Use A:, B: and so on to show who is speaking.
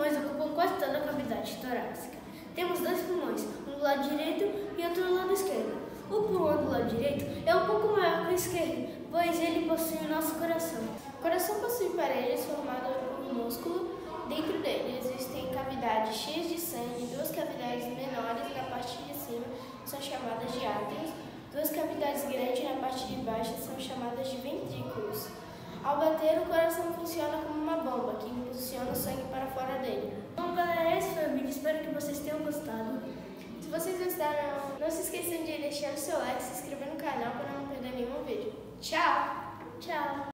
A: pulmões ocupam quase toda a cavidade torácica. Temos dois pulmões, um do lado direito e outro do lado esquerdo. O pulmão do lado direito é um pouco maior que o esquerdo, pois ele possui o nosso coração.
B: O coração possui paredes formadas por músculo. Dentro dele existem cavidades cheias de sangue, duas cavidades menores na parte de cima são chamadas de átrios, duas cavidades grandes na parte de baixo são chamadas de ventrículos. Ao bater, o coração funciona como uma bomba que impulsiona o sangue para fora dele.
A: Bom, galera, esse foi o vídeo, espero que vocês tenham gostado.
B: Se vocês gostaram, não se esqueçam de deixar o seu like e se inscrever no canal para não perder nenhum vídeo. Tchau!
A: Tchau!